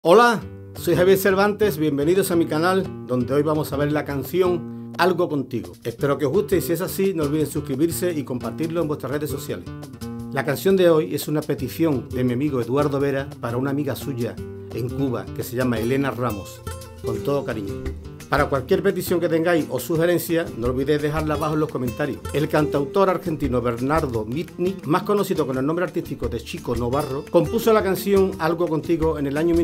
Hola, soy Javier Cervantes, bienvenidos a mi canal, donde hoy vamos a ver la canción Algo Contigo. Espero que os guste y si es así, no olviden suscribirse y compartirlo en vuestras redes sociales. La canción de hoy es una petición de mi amigo Eduardo Vera para una amiga suya en Cuba que se llama Elena Ramos, con todo cariño. Para cualquier petición que tengáis o sugerencia, no olvidéis dejarla abajo en los comentarios. El cantautor argentino Bernardo Mitnick, más conocido con el nombre artístico de Chico Novarro, compuso la canción Algo Contigo en el año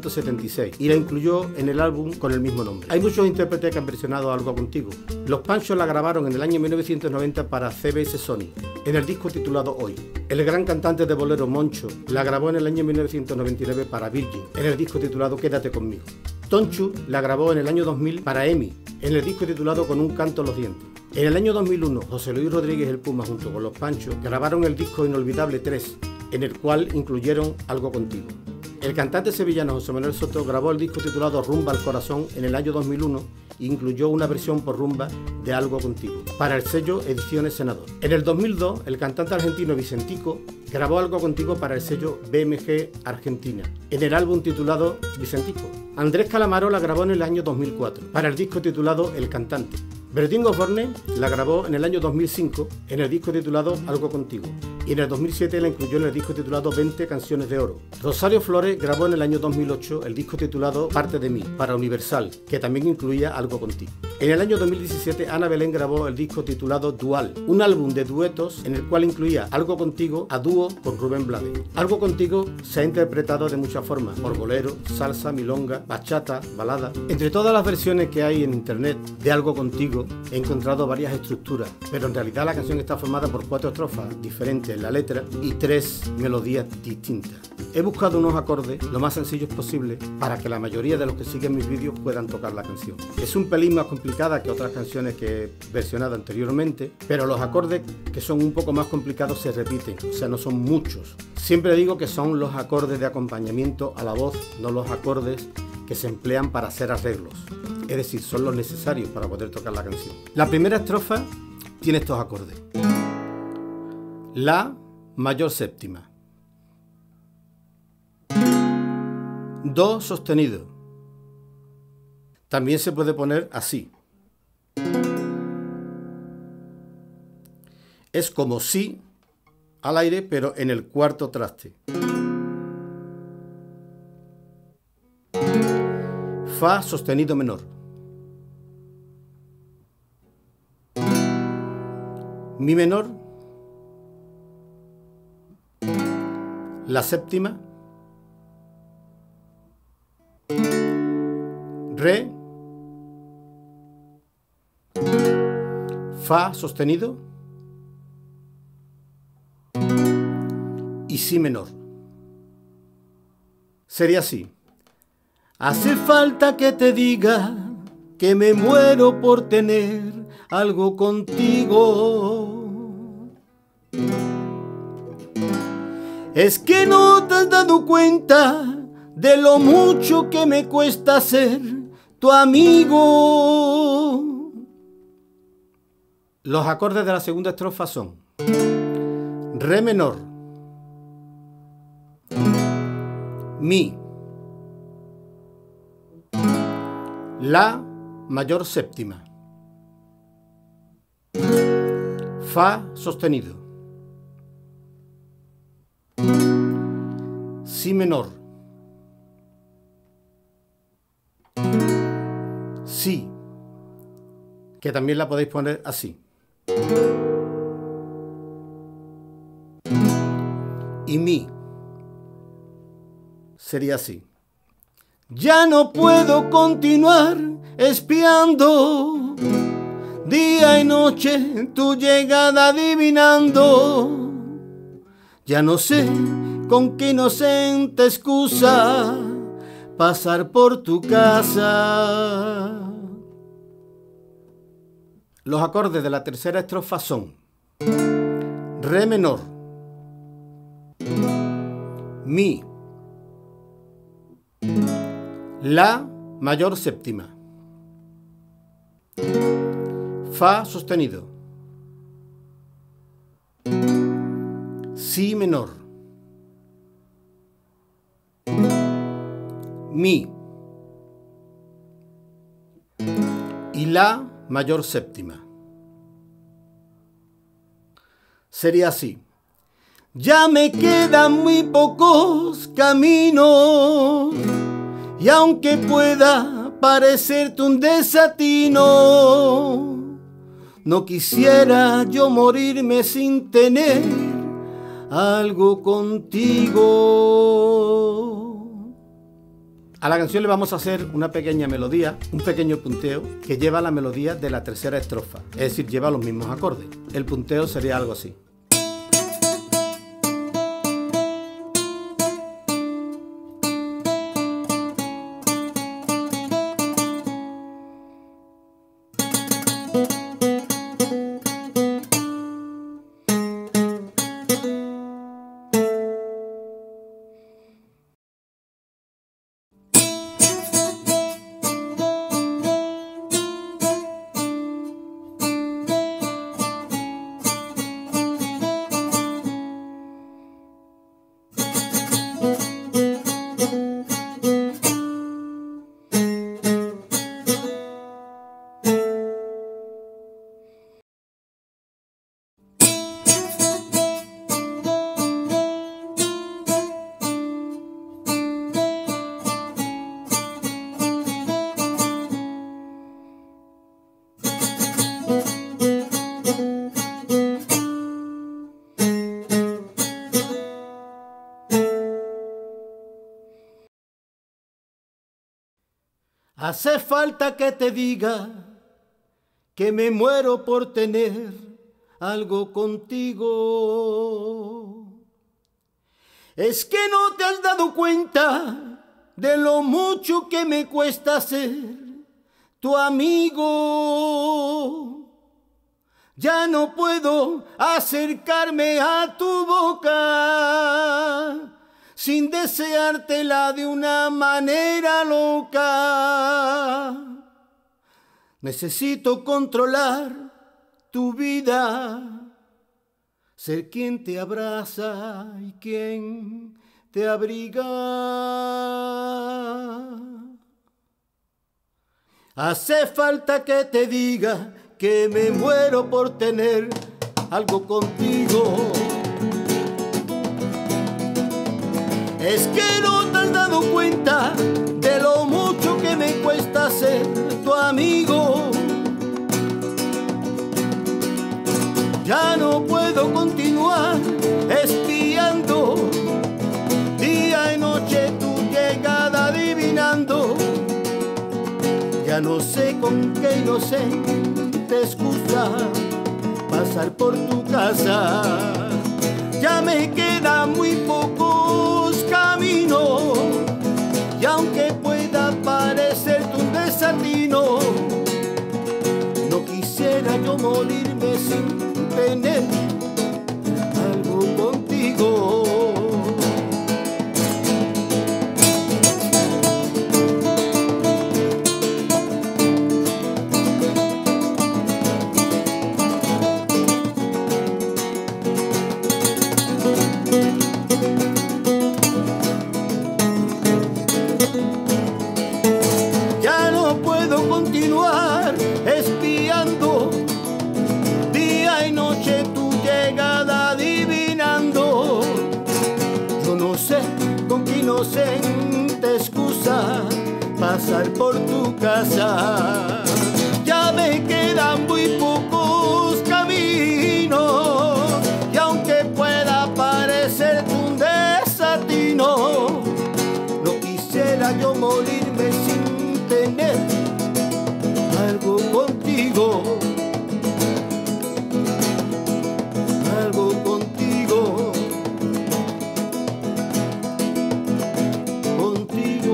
1976 y la incluyó en el álbum con el mismo nombre. Hay muchos intérpretes que han versionado Algo Contigo. Los Panchos la grabaron en el año 1990 para CBS Sony, en el disco titulado Hoy. El gran cantante de bolero Moncho la grabó en el año 1999 para Virgin, en el disco titulado Quédate Conmigo. Tonchu la grabó en el año 2000 para EMI, en el disco titulado Con un canto en los dientes. En el año 2001, José Luis Rodríguez el Puma junto con Los Panchos grabaron el disco Inolvidable 3, en el cual incluyeron Algo Contigo. El cantante sevillano José Manuel Soto grabó el disco titulado Rumba al Corazón en el año 2001 e incluyó una versión por rumba de Algo Contigo, para el sello Ediciones Senador. En el 2002, el cantante argentino Vicentico grabó Algo Contigo para el sello BMG Argentina, en el álbum titulado Vicentico. Andrés Calamaro la grabó en el año 2004, para el disco titulado El Cantante. Bertín Osborne la grabó en el año 2005, en el disco titulado Algo Contigo, y en el 2007 la incluyó en el disco titulado 20 Canciones de Oro. Rosario Flores grabó en el año 2008 el disco titulado Parte de mí, para Universal, que también incluía Algo Contigo. En el año 2017 Ana Belén grabó el disco titulado Dual, un álbum de duetos en el cual incluía Algo Contigo a dúo con Rubén Blades. Algo Contigo se ha interpretado de muchas formas, por bolero, salsa, milonga, bachata, balada. Entre todas las versiones que hay en internet de Algo Contigo he encontrado varias estructuras, pero en realidad la canción está formada por 4 estrofas diferentes en la letra y 3 melodías distintas. He buscado unos acordes lo más sencillos posible para que la mayoría de los que siguen mis vídeos puedan tocar la canción. Es un pelín más complicada que otras canciones que he versionado anteriormente, pero los acordes que son un poco más complicados se repiten, o sea, no son muchos. Siempre digo que son los acordes de acompañamiento a la voz, no los acordes que se emplean para hacer arreglos. Es decir, son los necesarios para poder tocar la canción. La primera estrofa tiene estos acordes. La mayor séptima. Do sostenido. También se puede poner así. Es como si al aire, pero en el cuarto traste. Fa sostenido menor. Mi menor. La séptima. Re. Fa sostenido. Y si menor. Sería así. Hace falta que te diga que me muero por tener algo contigo. Es que no te has dado cuenta de lo mucho que me cuesta ser tu amigo. Los acordes de la segunda estrofa son Re menor, Mi, La mayor séptima, Fa sostenido, Si menor, Si, que también la podéis poner así, y Mi, sería así. Ya no puedo continuar espiando día y noche tu llegada adivinando. Ya no sé con qué inocente excusa pasar por tu casa. Los acordes de la tercera estrofa son Re menor, Mi, La mayor séptima, Fa sostenido, Si menor, mi y la mayor séptima. Sería así. Ya me quedan muy pocos caminos y aunque pueda parecerte un desatino, no quisiera yo morirme sin tener algo contigo. A la canción le vamos a hacer una pequeña melodía, un pequeño punteo que lleva la melodía de la tercera estrofa, es decir, lleva los mismos acordes. El punteo sería algo así. Hace falta que te diga que me muero por tener algo contigo. Es que no te has dado cuenta de lo mucho que me cuesta ser tu amigo. Ya no puedo acercarme a tu boca sin deseártela de una manera loca. Necesito controlar tu vida, ser quien te abraza y quien te abriga. Hace falta que te diga que me muero por tener algo contigo. Es que no te has dado cuenta de lo mucho que me cuesta ser tu amigo. Ya no puedo continuar espiando día y noche tu llegada adivinando. Ya no sé con qué inocente excusa pasar por tu casa. Ya me quedan muy pocos caminos y aunque pueda parecerte un desatino, no quisiera yo morirme sin tener algo contigo. Continuar espiando día y noche tu llegada adivinando. Yo no sé con qué inocente excusa pasar por tu casa. Ya me quedan muy pocos caminos y aunque pueda parecerte un desatino, no quisiera yo morirme sin tener algo contigo, algo contigo, contigo.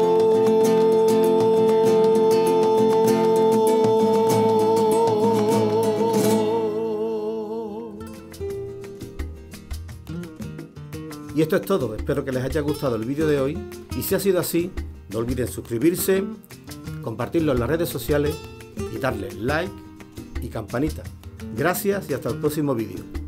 Y esto es todo, espero que les haya gustado el vídeo de hoy y si ha sido así, no olviden suscribirse, compartirlo en las redes sociales y darle like y campanita. Gracias y hasta el próximo vídeo.